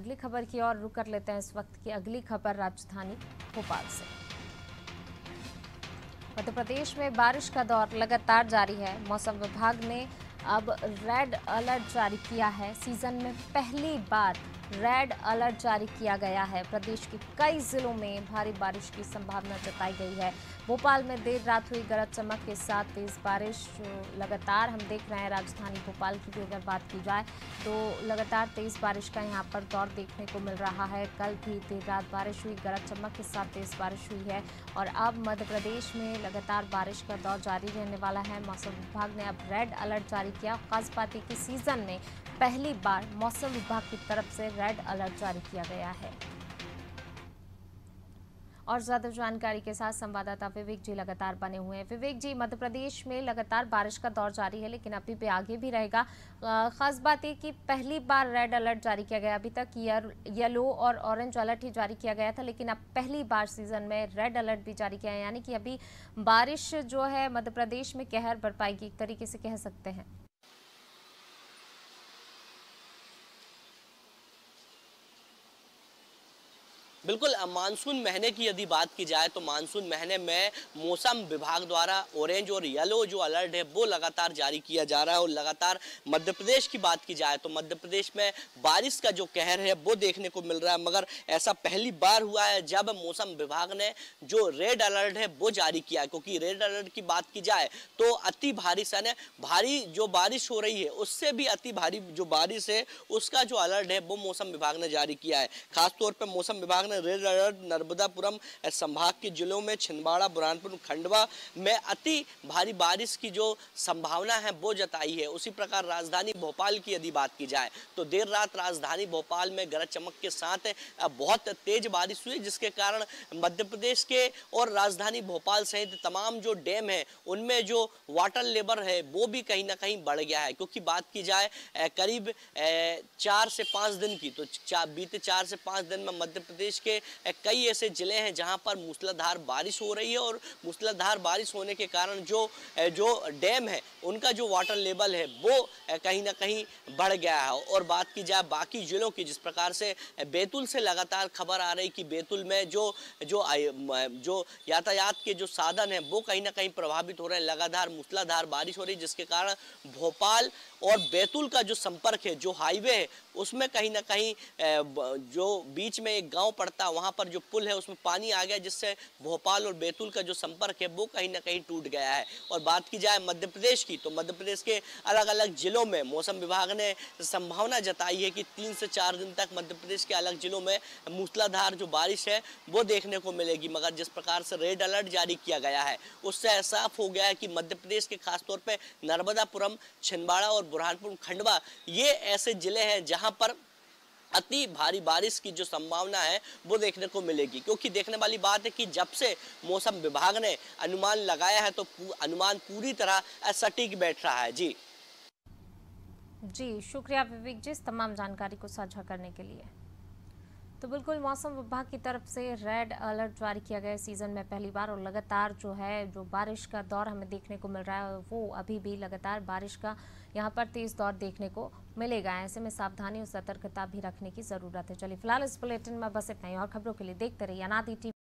अगली खबर की ओर रुख कर लेते हैं। इस वक्त की अगली खबर राजधानी भोपाल से। मध्य प्रदेश में बारिश का दौर लगातार जारी है। मौसम विभाग ने अब रेड अलर्ट जारी किया है। सीजन में पहली बार रेड अलर्ट जारी किया गया है। प्रदेश के कई जिलों में भारी बारिश की संभावना जताई गई है। भोपाल में देर रात हुई गरज चमक के साथ तेज बारिश लगातार हम देख रहे हैं। राजधानी भोपाल की भी अगर बात की जाए तो लगातार तेज बारिश का यहां पर दौर देखने को मिल रहा है। कल भी देर रात बारिश हुई, गरज चमक के साथ तेज बारिश हुई है और अब मध्य प्रदेश में लगातार बारिश का दौर जारी रहने वाला है। मौसम विभाग ने अब रेड अलर्ट जारी किया। खास बात है कि सीजन में पहली बार मौसम विभाग की तरफ से रेड अलर्ट जारी किया गया है। और ज्यादा जानकारी के साथ संवाददाता विवेक जी लगातार बने हुए हैं। विवेक जी, मध्य प्रदेश में लगातार बारिश का दौर जारी है, लेकिन अभी भी आगे भी रहेगा। खास बात यह कि पहली बार रेड अलर्ट जारी किया गया। अभी तक येलो और ऑरेंज अलर्ट ही जारी किया गया था, लेकिन अब पहली बार सीजन में रेड अलर्ट भी जारी किया है। यानी कि अभी बारिश जो है मध्य प्रदेश में कहर बरपाएगी, एक तरीके से कह सकते हैं। बिल्कुल, मानसून महीने की यदि बात की जाए तो मानसून महीने में मौसम विभाग द्वारा ऑरेंज और येलो जो अलर्ट है वो लगातार जारी किया जा रहा है। और लगातार मध्य प्रदेश की बात की जाए तो मध्य प्रदेश में बारिश का जो कहर है वो देखने को मिल रहा है। मगर ऐसा पहली बार हुआ है जब मौसम विभाग ने जो रेड अलर्ट है वो जारी किया है। क्योंकि रेड अलर्ट की बात की जाए तो अति भारी यानी भारी जो बारिश हो रही है उससे भी अति भारी जो बारिश है उसका जो अलर्ट है वो मौसम विभाग ने जारी किया है। खासतौर पर मौसम विभाग रेड अलर्ट नर्मदापुरम संभाग के जिलों में छिंदवाड़ा, बुरहानपुर, खंडवा में अति भारी बारिश की जो संभावना है वो जताई है। उसी प्रकार राजधानी भोपाल की यदि बात की जाए तो देर रात राजधानी भोपाल में गरज चमक के साथ बहुत तेज बारिश हुई, जिसके कारण मध्य प्रदेश के और राजधानी भोपाल सहित तमाम जो डैम है उनमें जो वाटर लेवल है वो भी कहीं ना कहीं बढ़ गया है। क्योंकि बात की जाए करीब 4 से 5 दिन की तो बीते 4 से 5 दिन में मध्य प्रदेश के कई ऐसे जिले हैं जहां पर मूसलाधार बारिश हो रही है और मूसलाधार बारिश होने के कारण जो डैम है उनका जो वाटर लेवल है वो कहीं ना कहीं बढ़ गया है। और बात की जाए बाकी जिलों की, जिस प्रकार से बैतूल से लगातार खबर आ रही कि बैतूल में जो यातायात के जो साधन है वो कहीं ना कहीं प्रभावित हो रहे हैं। लगातार मूसलाधार बारिश हो रही है, जिसके कारण भोपाल और बैतूल का जो संपर्क है, जो हाईवे है, उसमें कहीं ना कहीं जो बीच में एक गांव पड़ता है वहां पर जो पुल है उसमें पानी आ गया, जिससे भोपाल और बैतूल का जो संपर्क है वो कहीं ना कहीं टूट गया है। और बात की जाए मध्य प्रदेश की तो मध्य प्रदेश के अलग अलग जिलों में मौसम विभाग ने संभावना जताई है कि 3 से 4 दिन तक मध्य प्रदेश के अलग जिलों में मूसलाधार जो बारिश है वो देखने को मिलेगी। मगर जिस प्रकार से रेड अलर्ट जारी किया गया है उससे साफ हो गया है कि मध्य प्रदेश के खासतौर पर नर्मदापुरम, छिंदवाड़ा और बुरहानपुर, खंडवा ये ऐसे जिले हैं जहां पर अति भारी बारिश की जो संभावना है वो देखने को मिलेगी। क्योंकि देखने वाली बात है कि जब से मौसम विभाग ने अनुमान लगाया है तो अनुमान पूरी तरह सटीक बैठ रहा है। जी, शुक्रिया विवेक जी इस तमाम जानकारी को साझा करने के लिए। तो बिल्कुल मौसम विभाग की तरफ से रेड अलर्ट जारी किया गया सीजन में पहली बार और लगातार जो बारिश का दौर हमें देखने को मिल रहा है वो अभी भी लगातार बारिश का यहाँ पर तेज दौर देखने को मिलेगा। ऐसे में सावधानी और सतर्कता भी रखने की जरूरत है। चलिए फिलहाल इस बुलेटिन में बस इतना ही। और खबरों के लिए देखते रहिए अनादि टीवी।